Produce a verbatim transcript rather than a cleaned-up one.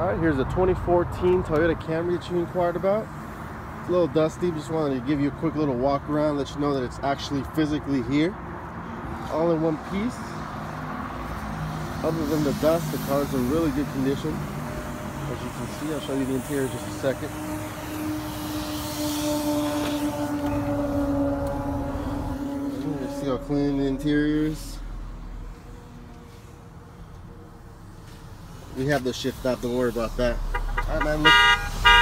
Alright, here's a twenty fourteen Toyota Camry that you inquired about. It's a little dusty, just wanted to give you a quick little walk around, let you know that it's actually physically here. All in one piece. Other than the dust, the car's in really good condition. As you can see, I'll show you the interior in just a second. You see how clean the interior is. We have the shift out, don't worry about that. Alright man, look.